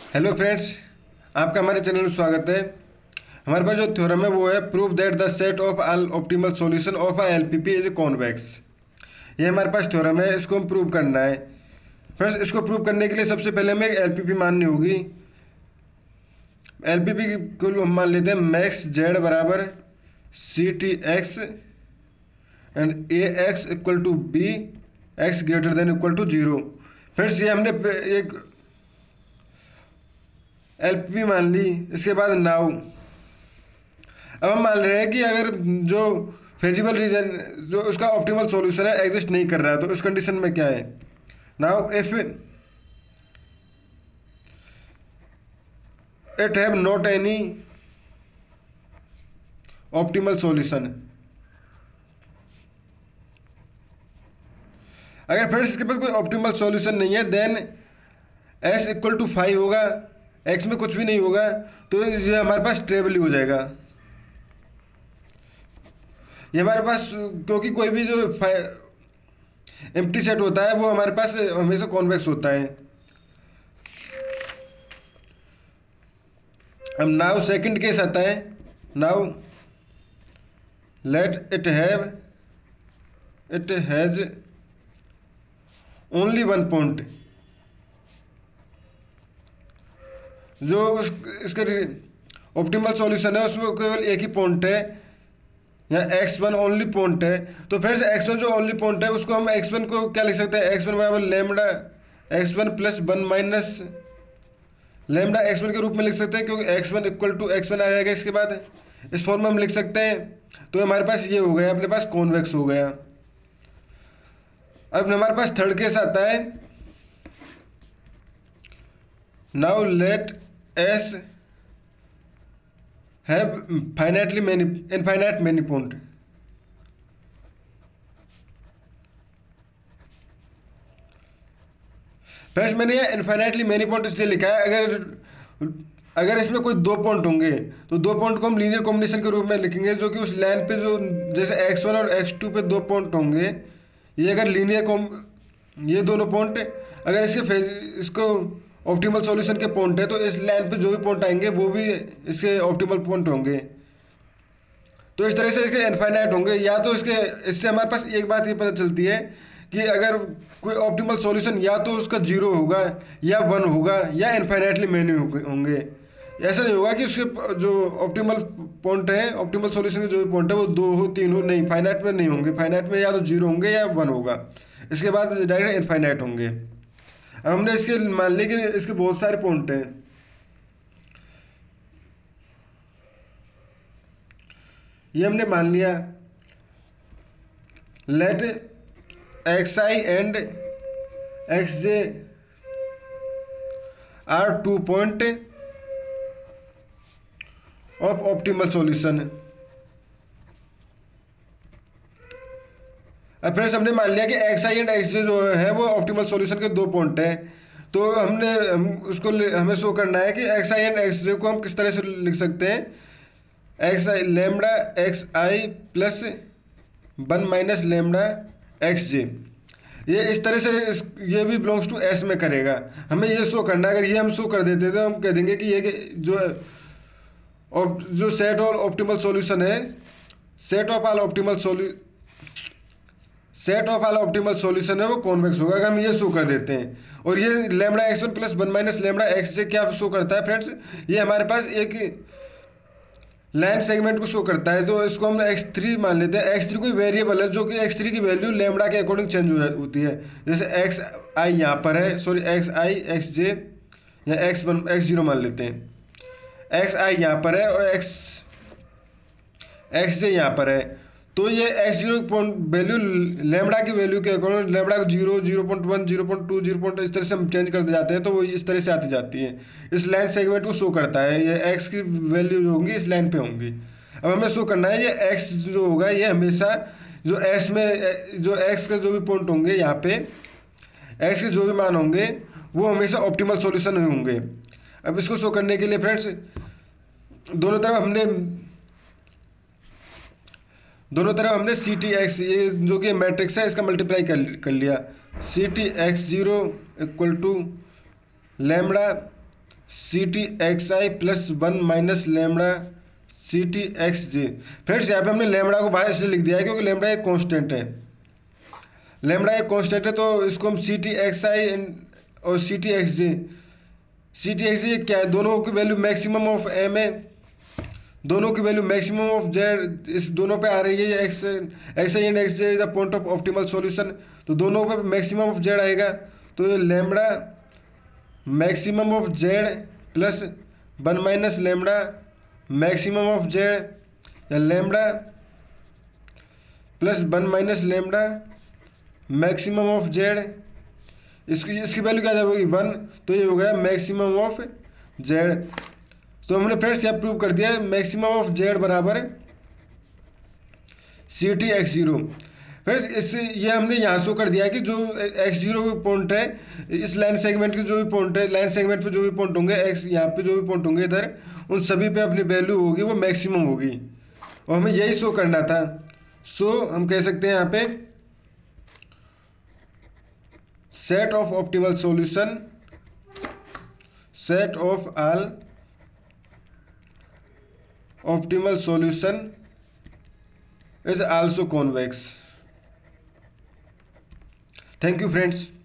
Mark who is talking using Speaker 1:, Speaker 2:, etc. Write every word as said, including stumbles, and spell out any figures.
Speaker 1: Hello friends, आपका हमारे channel में स्वागत है। हमारे पास जो थ्योरम है वो है prove that the set of all optimal solution of a LPP is convex. ये हमारे पास थ्योरम है, इसको हम प्रूव करना है। फ्रेंड्स, इसको प्रूव करने के लिए सबसे पहले हमें एलपीपी माननी होगी। एलपीपी को हम मान लेते हैं मैक्स जेड बराबर C T X and A X equal to B X greater than equal to zero. Friends, ये हमने एक एलपी मान ली। इसके बाद नाउ अब हम मान रहे हैं कि अगर जो फेजिबल रीजन जो उसका ऑप्टिमल सॉल्यूशन है एग्जिस्ट नहीं कर रहा है, तो उस कंडीशन में क्या है। Now if it have not any optimal solution, अगर फ्रेंड्स इसके पास कोई ऑप्टिमल सॉल्यूशन नहीं है, then S equal to five होगा, एक्स में कुछ भी नहीं होगा, तो ये हमारे पास ट्रेबल ही हो जाएगा। ये हमारे पास क्योंकि कोई भी जो एम्प्टी सेट होता है वो हमारे पास हमेशा कॉन्वेक्स होता है। अब नाउ सेकंड केस आता है। Now let it have it has only one point. जो उस इसका ऑप्टिमल सॉल्यूशन है उसमें केवल एक ही पॉइंट है, या एक्स वन ओनली पॉइंट है। तो फिर से एक्स वन जो ओनली पॉइंट है उसको हम एक्स वन को क्या लिख सकते हैं, एक्स वन बराबर lambda X one plus one minus lambda X one के रूप में लिख सकते हैं, क्योंकि X one equal to X one आ जाएगा। इसके बाद इस फॉर्म में हम लिख सकते हैं। तो हमारे पास ये हो गया, अपने पास कॉन्वेक्स हो गया। अब हमारे पास थर्ड केस आता है। Now let us have finitely many infinite many point. First मैंने ये इनफाइनाइटली मैनी पॉइंट इसलिए लिखा है, अगर अगर इसमें कोई दो पॉइंट होंगे तो दो पॉइंट को हम लीनियर कॉम्बिनेशन के रूप में लिखेंगे, जो कि उस लाइन पे जो जैसे एक्स वन और एक्स टू पे दो पॉइंट होंगे, ये अगर लीनियर कॉम ये दोनों पॉइंट अगर इसके इसको ऑप्टिमल सॉल्यूशन के पॉइंट है, तो इस लाइन पे जो भी पॉइंट आएंगे वो भी इसके ऑप्टिमल पॉइंट होंगे। तो इस तरह से इसके इनफाइनाइट होंगे। या तो इसके इससे हमारे पास एक बात ये पता चलती है कि अगर कोई ऑप्टिमल सॉल्यूशन या तो उसका जीरो होगा या वन होगा या इनफाइनाइटली मैनी होंगे। ऐसा नहीं होगा कि उसके जो ऑप्टिमल पॉइंट है, ऑप्टिमल सॉल्यूशन के जो भी पॉइंट है वो दो हो तीन हो, नहीं, फाइनाइट में नहीं होंगे। फाइनाइट में या तो जीरो होंगे या वन होगा, इसके बाद डायरेक्ट इनफाइनाइट होंगे। अब हमने इसके मान लिया कि इसके बहुत सारे पॉइंट हैं। ये हमने मान लिया। Let X I and x J are two point of optimal solution. अब फ्रेंड्स, हमने मान लिया कि X I and x J जो है वो ऑप्टिमल सॉल्यूशन के दो पॉइंट हैं। तो हमने हम उसको हमें शो करना है कि X I and x J को हम किस तरह से लिख सकते हैं। X I lambda X I plus one minus lambda X J, ये इस तरह से इस, ये भी बिलोंग्स टू एस में करेगा। हमें ये शो करना है। अगर ये हम शो कर देते तो हम कह देंगे कि ये जो और जो सेट ऑफ ऑप्टिमल सॉल्यूशन है, set of all optimal solu set of all optimal solution है वो कॉन्वेक्स होगा। अगर हम ये शो कर देते हैं। और ये lambda X one plus one minus lambda X से क्या शो करता है फ्रेंड्स, ये हमारे पास एक लाइन सेगमेंट को शो करता है। तो इसको हम एक्स थ्री मान लेते हैं। एक्स थ्री कोई वेरिएबल है जो कि एक्स थ्री की वैल्यू लेमडा के अकॉर्डिंग चेंज होती है। जैसे एक्स आई यहाँ पर है, sorry X I X J या एक्स वन एक्स जीरो मान लेते हैं। एक्स आई यहाँ पर है और एक्स एक्स जे यहाँ पर है। तो ये X zero point value lambda की वैल्यू के अकॉर्डिंग लेमडा को zero zero point one zero point two zero point इस तरह से हम चेंज करते जाते हैं। तो वो इस तरह से आती जाती है। इस लाइन सेगमेंट को शो करता है। ये एक्स की वैल्यू जो होंगी इस लाइन पे होंगी। अब हमें शो करना है ये एक्स जो होगा ये हमेशा जो एक्स में जो एक्स के जो भी पॉइंट होंगे यहाँ पे एक्स के जो भी मान होंगे वो हमेशा ऑप्टिमल सॉल्यूशन होंगे। अब इसको शो करने के लिए फ्रेंड्स दोनों तरफ हमने दोनों तरफ हमने सी टी एक्स ये जो कि मैट्रिक्स है इसका मल्टीप्लाई कर कर लिया। C T x zero equal to lambda C T X I plus one minus lambda C T X J. Friends यहाँ पे हमने लेमड़ा को बाहर इसलिए लिख दिया है क्योंकि लेमड़ा एक कांस्टेंट है, लेमड़ा एक कांस्टेंट है, तो इसको हम सी टी एक्स आई और C T X J, C T X J क्या है, दोनों की वैल्यू मैक्सिमम ऑफ एम है, दोनों की वैल्यू मैक्सिमम ऑफ जेड इस दोनों पे आ रही है, x x I and x j is the point of optimal solution, तो दोनों पे मैक्सिमम ऑफ जेड आएगा, तो ये lambda maximum of z plus one minus lambda maximum of z या lambda plus one minus lambda maximum of z, इसकी इसकी value क्या जाएगी वन, तो ये हो गया मैक्सिमम ऑफ जेड। तो हमने फ्रेंड्स यहाँ प्रूव कर दिया मैक्सिमम ऑफ जेड बराबर C T x zero. Friends इससे ये हमने यहाँ शो कर दिया है कि जो एक्स जीरो पॉइंट है, इस लाइन सेगमेंट के जो भी पॉइंट है, लाइन सेगमेंट पे जो भी पॉइंट होंगे, एक्स यहाँ पे जो भी पॉइंट होंगे इधर, उन सभी पे अपनी वैल्यू होगी वो मैक्सिमम होगी, और हमें यही शो करना था। सो हम कह सकते हैं यहाँ पे set of optimal solution, set of all optimal solution is also convex. Thank you friends.